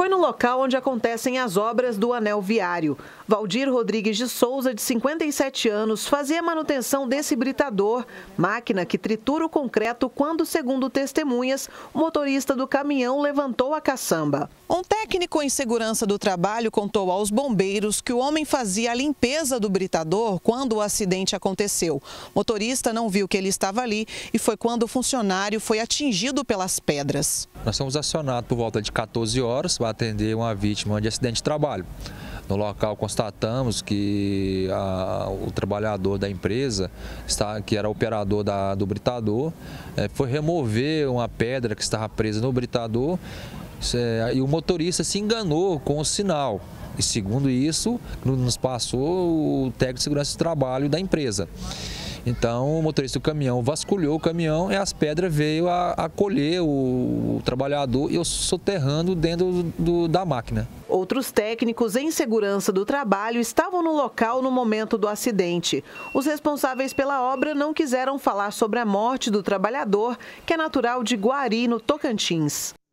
Foi no local onde acontecem as obras do anel viário. Valdir Rodrigues de Souza, de 57 anos, fazia manutenção desse britador, máquina que tritura o concreto quando, segundo testemunhas, o motorista do caminhão levantou a caçamba. Um técnico em segurança do trabalho contou aos bombeiros que o homem fazia a limpeza do britador quando o acidente aconteceu. O motorista não viu que ele estava ali e foi quando o funcionário foi atingido pelas pedras. Nós fomos acionados por volta de 14 horas para atender uma vítima de acidente de trabalho. No local constatamos que o trabalhador da empresa, que era operador do britador, foi remover uma pedra que estava presa no britador e o motorista se enganou com o sinal. E segundo isso, nos passou o técnico de segurança de trabalho da empresa. Então, o motorista do caminhão vasculhou o caminhão e as pedras veio a acolher o trabalhador e o soterrando dentro da máquina. Outros técnicos em segurança do trabalho estavam no local no momento do acidente. Os responsáveis pela obra não quiseram falar sobre a morte do trabalhador, que é natural de Guari, no Tocantins.